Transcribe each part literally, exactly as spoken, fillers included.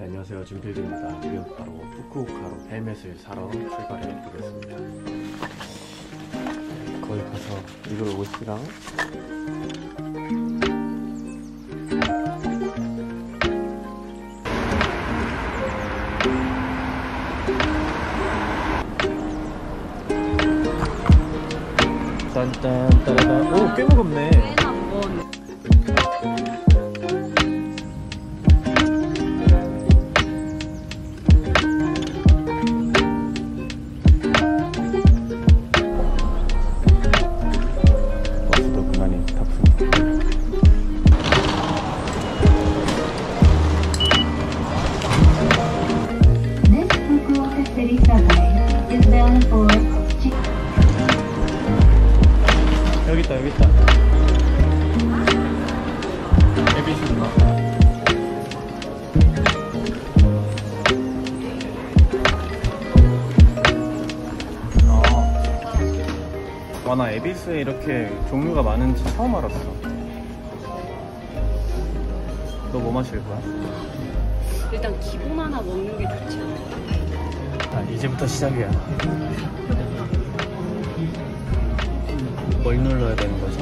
안녕하세요, 준필드입니다. 지금 바로 후쿠오카로 헬멧을 사러 출발해 보겠습니다. 거기 가서 이걸 옷이랑 짠짠 따라다. 오, 꽤 무겁네. 버스도 그만이 탔습니다. This Fukuoka City subway is bound for 여기 있다, 여기 있다. 에비스구나. 와, 나 에비스에 이렇게 종류가 많은지 처음 알았어. 너 뭐 마실 거야? 일단 기본 하나 먹는 게 좋지 않을까? 아, 이제부터 시작이야. 뭘 눌러야 되는 거지?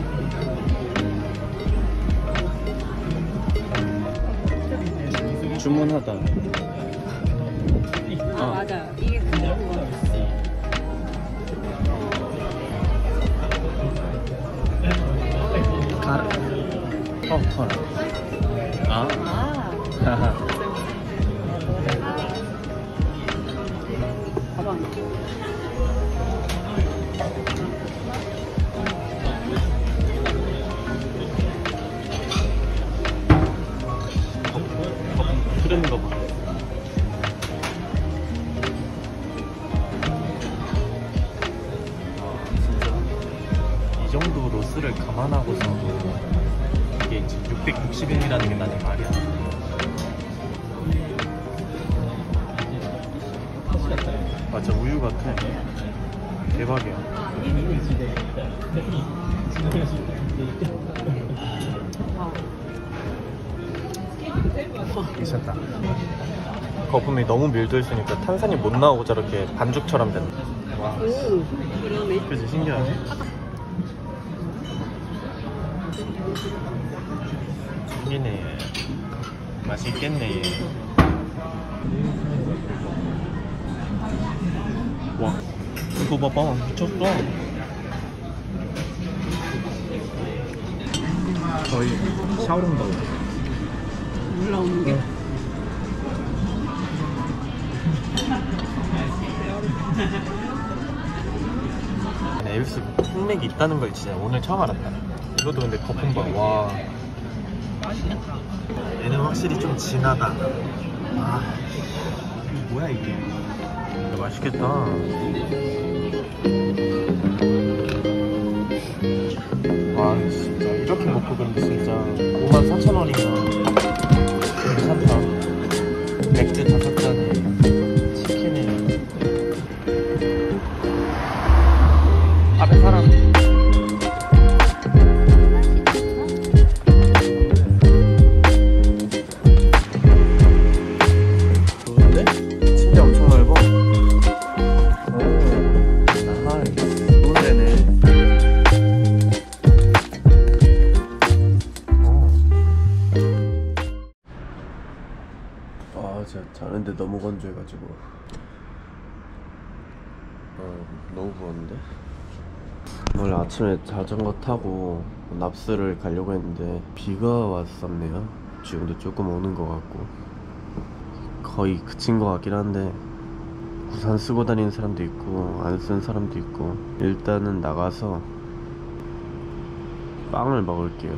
주문하다. 아, 아. 맞아. 이게 그거 그거. 가라. 어, 털. 아. 아. 하하. 가방. 흐르는 거 봐. 이 정도 로스를 감안하고서도 이게 지금 육백육십 엔이라는 게 나는 말이야. 맞아, 우유 같아. 대박이야. 괜찮다. 거품이 너무 밀도 있으니까 탄산이 못 나오고 저렇게 반죽처럼 된다. 와, 오, 그러네. 그치, 신기하네. 신기네. 맛있겠네. 와, 이거 봐봐, 미쳤어. 거의 샤오롱바오. 올라오는 게. 에비스 흑맥이 있다는 걸 진짜 오늘 처음 알았다. 이것도 근데 거품 봐. 와, 얘는 확실히 좀 진하다. 아, 이게 뭐야 이게? 맛있겠다. 와, 진짜 이렇게 먹고 그런데 진짜 오만 사천 원이면 괜찮다. 맥주 다섯 잔에 치킨에. 앞에 사람. 좋은데? 침대 엄청 넓어. 오, 나이스. 좋은 데네. 아, 진짜 자는데 너무 건조해가지고. 어, 너무 부었는데? 원래 아침에 자전거 타고 납스를 가려고 했는데 비가 왔었네요. 지금도 조금 오는 것 같고 거의 그친 것 같긴 한데 우산 쓰고 다니는 사람도 있고 안 쓴 사람도 있고 일단은 나가서 빵을 먹을게요.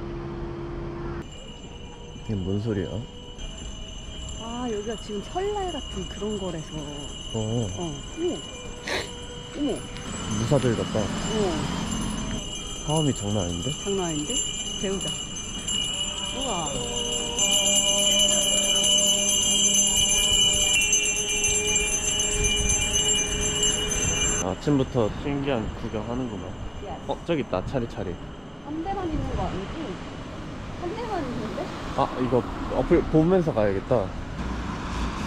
이게 뭔 소리야? 아, 여기가 지금 설날 같은 그런 거라서. 어, 어, 어머. 어머. 무사들 같다. 어, 화음이 장난 아닌데? 장난 아닌데? 배우자. 우와. 아침부터 신기한 구경하는구만. 어, 저기 있다. 차리차리. 한 대만 있는 거 아니지? 한 대만 있는데? 아, 이거 어플 보면서 가야겠다.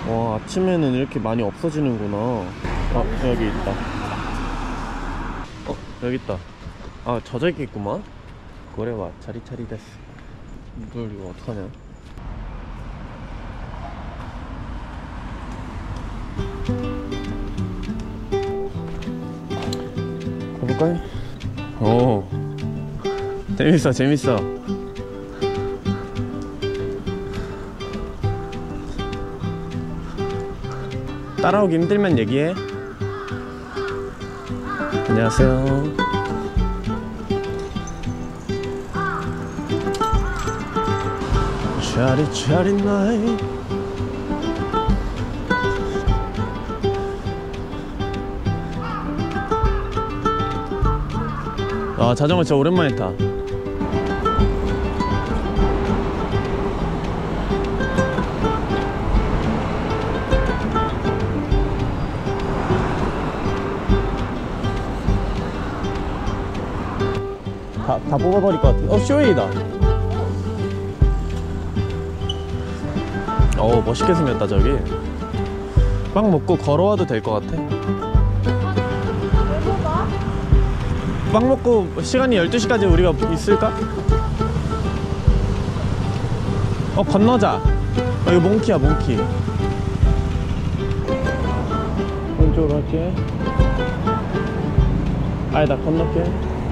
와, 아침에는 이렇게 많이 없어지는구나. 어, 여기 있다. 어, 여기 있다. 아, 젖어 있겠구만. 고래와 차리차리 됐어. 이걸 이거 어떡하냐? 가볼까요? 오, 재밌어, 재밌어. 따라오기 힘들면 얘기해. 안녕하세요. 차리차리 나이. 아, 자전거 진짜 오랜만에 타. 다, 다 뽑아버릴 것 같아. 어, 쇼웨이다. 어우, 멋있게 생겼다. 저기 빵 먹고 걸어와도 될 것 같아. 빵 먹고 시간이 열두 시까지 우리가 있을까? 어, 건너자. 어, 이거 몽키야, 몽키. 왼쪽으로 갈게. 아니, 나 건널게.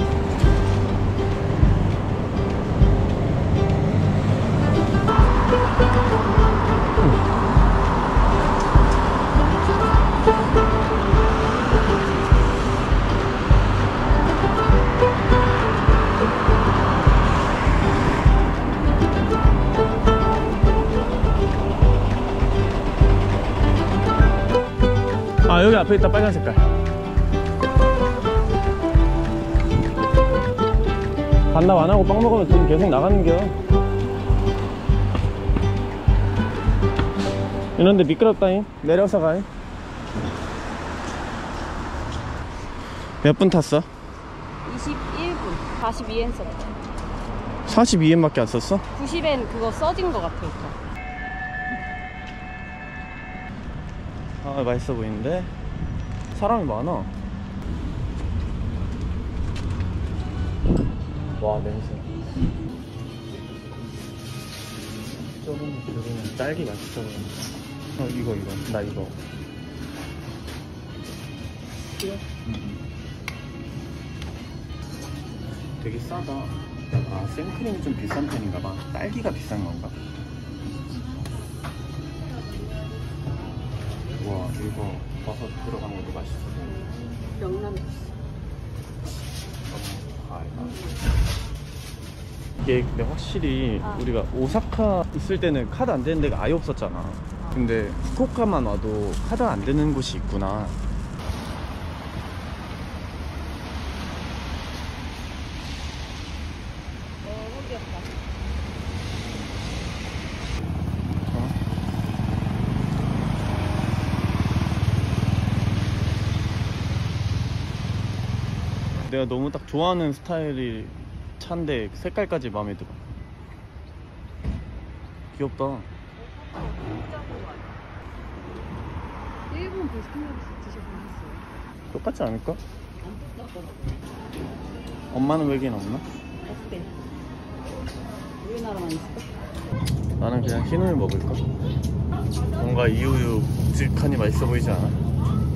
아, 여기 앞에 있다. 빨간 색깔. 반납 안 하고 빵 먹으면 돈 계속 나가는겨. 이런데 미끄럽다잉. 내려서 가잉. 몇 분 탔어? 이십일 분. 사십이 엔 썼다. 사십이 엔 밖에 안 썼어? 구십 엔 그거 써진 거 같아, 오빠. 아, 맛있어 보이는데? 사람이 많아. 와, 냄새. 조금 조금 딸기 맛있어 보이네. 어, 이거 이거 나 이거. 그래? 되게 싸다. 아, 생크림이 좀 비싼 편인가 봐. 딸기가 비싼 건가? 와, 이거 버섯 들어간 것도 맛있어. 명란. 아, 이게 근데 확실히 아. 우리가 오사카 있을 때는 카드 안 되는 데가 아예 없었잖아. 근데 후쿠오카만 와도 카드 안 되는 곳이 있구나. 너무 귀엽다. 내가 너무 딱 좋아하는 스타일이 차인데 색깔까지 마음에 들어. 귀엽다. 일본 베스킨라빈스 드셔보셨어요? 똑같지 않을까? 엄마는 외계인 없나? 어때? 우리나라만 있을까? 나는 그냥 흰우유 먹을까? 뭔가 이 우유 묵직하니 맛있어 보이지 않아?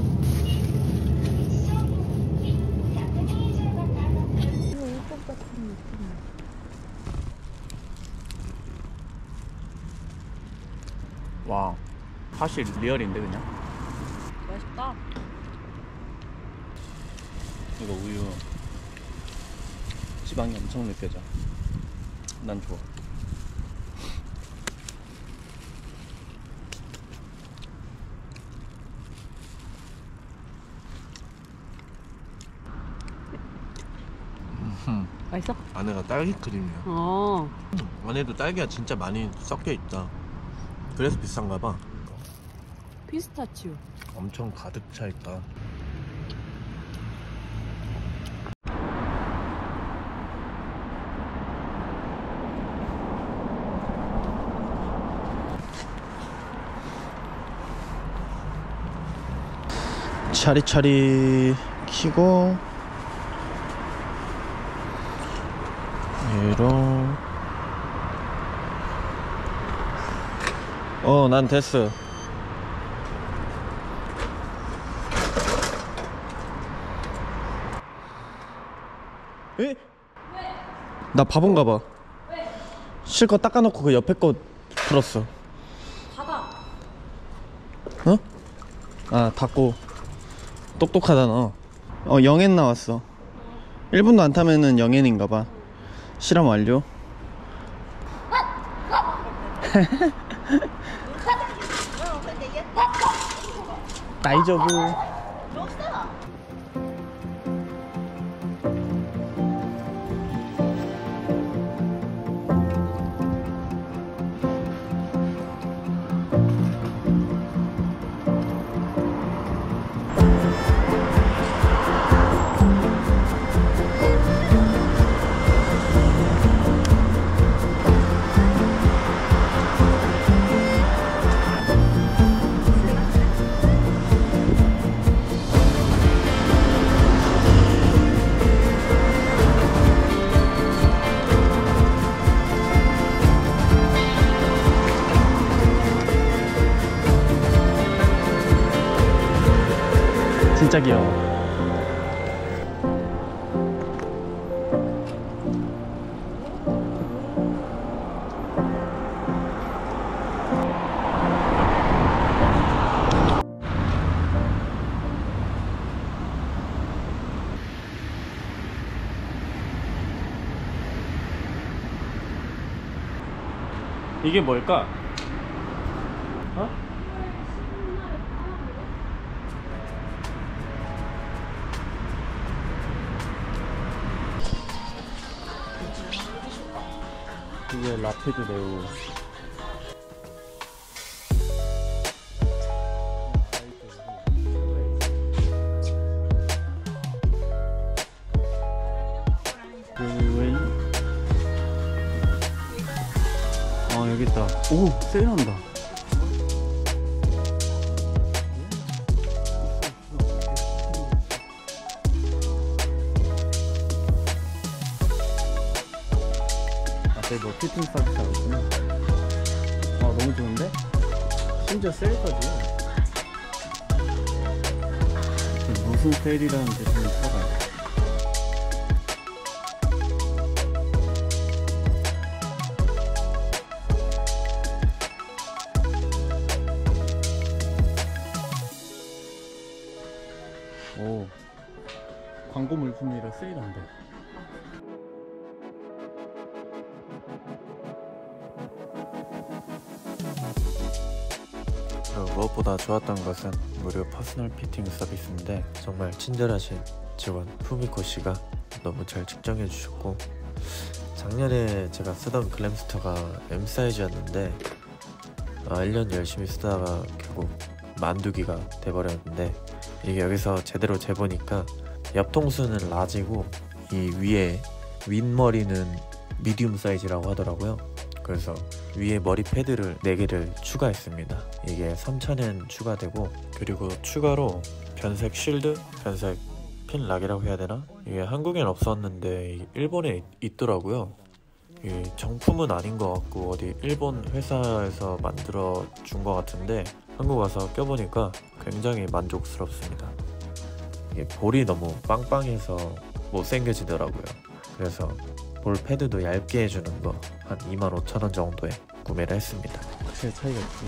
와, 사실 리얼인데 그냥? 맛있다. 이거 우유 지방이 엄청 느껴져. 난 좋아. 맛있어? 안에가 딸기 크림이야. 어. 안에도 딸기가 진짜 많이 섞여 있다. 그래서 비싼가 봐. 피스타치오. 엄청 가득 차 있다. 차리차리 키고 얘로 어 난 됐어. 에? 나 바본가 봐. 왜? 실컷 닦아놓고 그 옆에 거 풀었어. 닫아. 어? 아 닫고. 똑똑하다 너. 어 영엔 나왔어. 일 분도 안 타면은 영엔인가 봐. 실험 완료. 다이저브. 진짜 귀여워. 이게 뭘까? 어? 이게 라피드 네오. 웨이. 어 여기 있다. 오 세일한다. 너 피팅 서비스 하고 있구나. 아 너무 좋은데? 심지어 세일까지. 무슨 세일이라는 게 좀 있어가요. 오 광고 물품이라 세일한다. 무엇보다 좋았던 것은 무료 퍼스널 피팅 서비스인데 정말 친절하신 직원 후미코 씨가 너무 잘 측정해 주셨고, 작년에 제가 쓰던 글램스터가 M 사이즈였는데 아, 일 년 열심히 쓰다가 결국 만두기가 돼버렸는데, 이게 여기서 제대로 재보니까 옆 통수는 라지고 이 위에 윗머리는 미디움 사이즈라고 하더라고요. 그래서 위에 머리 패드를 네 개를 추가했습니다. 이게 삼천 엔 추가되고, 그리고 추가로 변색 쉴드, 변색 핀 락이라고 해야 되나? 이게 한국엔 없었는데 일본에 있더라고요. 이 정품은 아닌 것 같고 어디 일본 회사에서 만들어 준 것 같은데 한국 와서 껴보니까 굉장히 만족스럽습니다. 이게 볼이 너무 빵빵해서 못생겨지더라고요. 그래서 볼 패드도 얇게 해주는 거 한 이만 오천 원 정도에 구매를 했습니다. 확실히 차이가 있지.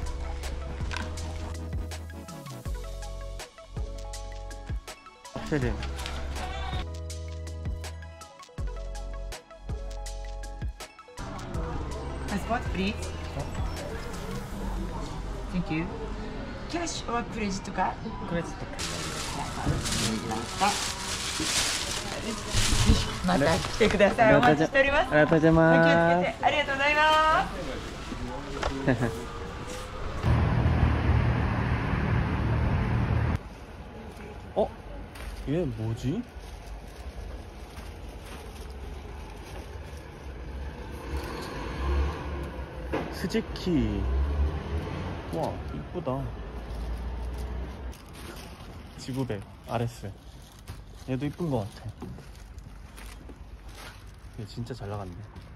확실히 Passport, please. Thank you. Cash or credit card? Credit card. また来てください。お待ちしております。 ありがとうございます。 お気をつけてありがとうございます。 어? 얘 뭐지? 스즈키. 와 이쁘다. 지구백 아레스. 얘도 이쁜 것 같아. 얘 진짜 잘 나갔네.